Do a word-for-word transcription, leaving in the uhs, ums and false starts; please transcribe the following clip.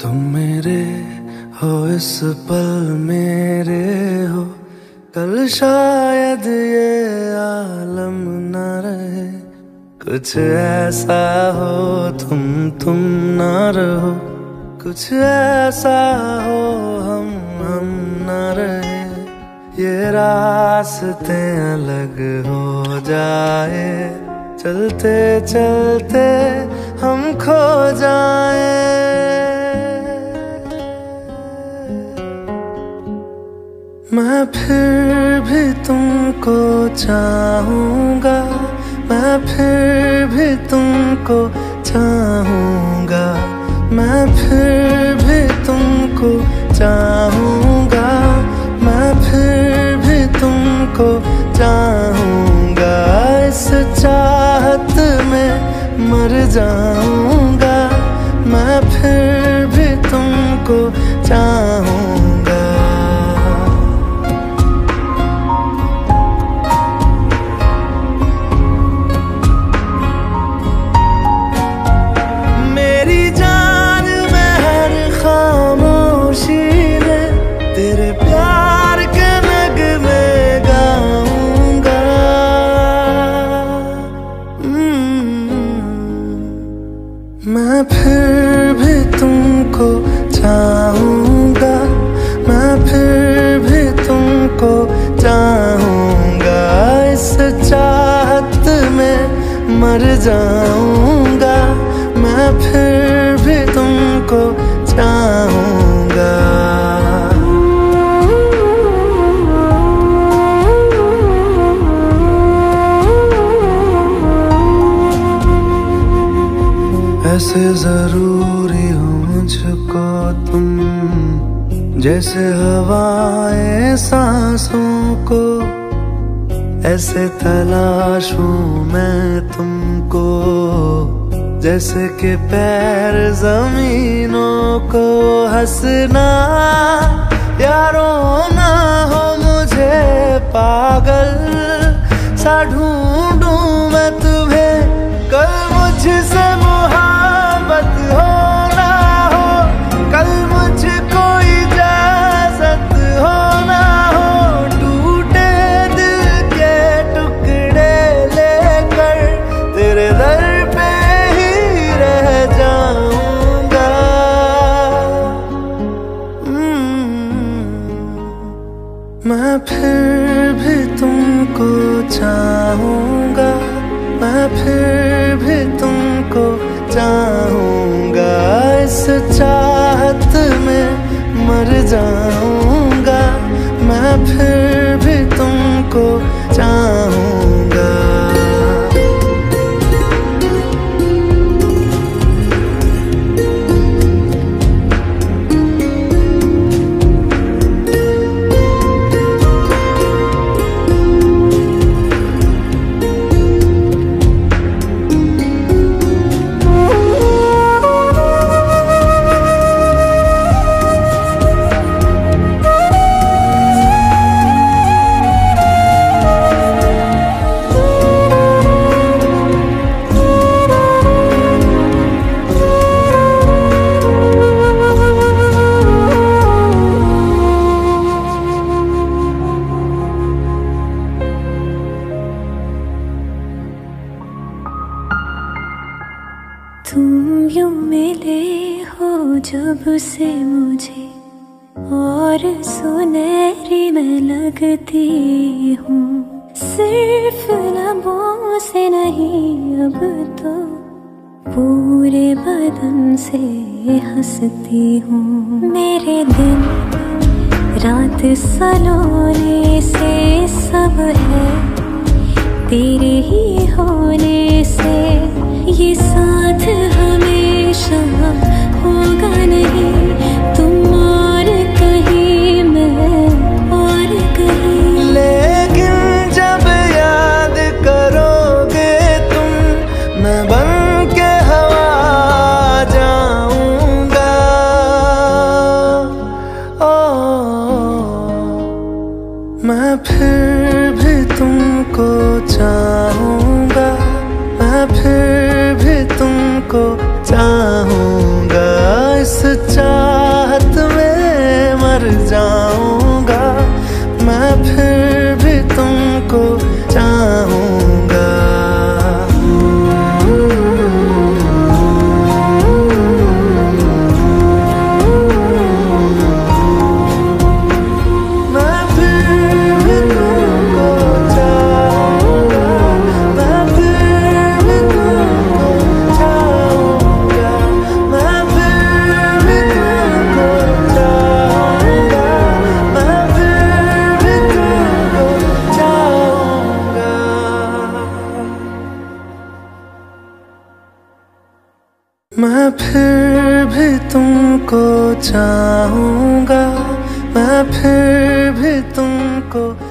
तुम मेरे हो इस पल मेरे हो, कल शायद ये आलम न रहे। कुछ ऐसा हो तुम तुम ना रहो, कुछ ऐसा हो हम हम न रहे। ये रास्ते अलग हो जाए, चलते चलते हम खो जाए। मैं फिर भी तुमको चाहूँगा, मैं फिर भी तुमको चाहूँगा, मैं फिर भी तुमको चाहूँगा, मैं फिर भी तुमको चाहूँगा। इस चाहत में मर जाऊँगा, मैं फिर भी तुमको चाहूँगा। मैं फिर भी तुमको चाहूँगा, मैं फिर भी तुमको चाहूँगा। इस चाहत में मर जाऊँगा, मैं फिर भी तुमको चाहूँगा। ऐसे जरूरी हो मुझको तुम, जैसे हवाएं सांसों को। ऐसे तलाशूं मैं तुमको, जैसे कि पैर जमीनों को। हंसना या रोना हो मुझे पागल सा ढूंढूं मैं तुम्हें। कल मुझसे मोहब्बत हो ना हो, कल मुझको इजाजत हो ना हो। टूटे दिल के टुकड़े लेकर तेरे दर पे ही रह जाऊंगा। मैं फिर भी तुमको चाहूँगा, मैं फिर भी तुमको चाहूँगा। इस चाहत में मर जाऊँगा, मैं फिर भी तुमको चाहूँगा। तुम यूं मिले हो जब से मुझे, और सुनहरी मैं लगती हूँ। सिर्फ लबों से नहीं अब तो पूरे बदन से हंसती हूँ। मेरे दिन रात सलोने से सब है तेरे ही होने से। ये साथ हमेशा होगा नहीं, तुम और कहीं मैं और कहीं। लेकिन जब याद करोगे तुम, मैं बन के हवा जाऊंगा। ओ मैं फिर मैं फिर भी तुमको चाहूंगा, मैं फिर भी तुमको